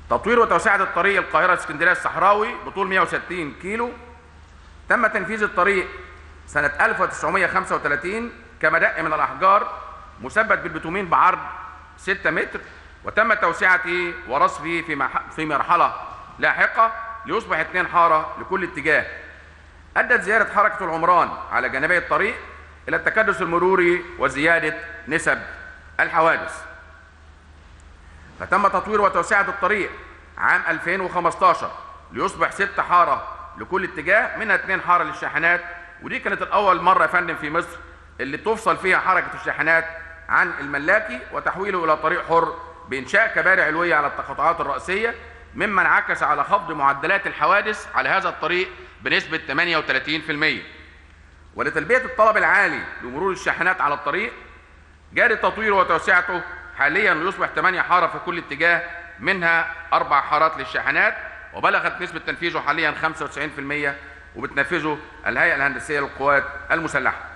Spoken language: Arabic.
تطوير وتوسعة الطريق القاهرة اسكندرية الصحراوي بطول 160 كيلو. تم تنفيذ الطريق سنة 1935 كمدق من الأحجار مثبت بالبتومين بعرض 6 متر، وتم توسعته ورصفه في مرحلة لاحقة ليصبح 2 حارة لكل اتجاه. أدت زيادة حركة العمران على جانبي الطريق إلى التكدس المروري وزيادة نسب الحوادث. فتم تطوير وتوسعة الطريق عام 2015 ليصبح 6 حارة لكل اتجاه، منها 2 حارة للشاحنات، ودي كانت الأول مرة يا فندم في مصر اللي تفصل فيها حركة الشاحنات عن الملاكي وتحويله إلى طريق حر بإنشاء كباري علوية على التقاطعات الرئيسية، مما انعكس على خفض معدلات الحوادث على هذا الطريق بنسبة 38%. ولتلبية الطلب العالي لمرور الشاحنات على الطريق جاري تطويره وتوسعته حاليا ليصبح 8 حارة في كل اتجاه، منها 4 حارات للشاحنات، وبلغت نسبة تنفيذه حاليا 95%، وبتنفذه الهيئة الهندسية للقوات المسلحة.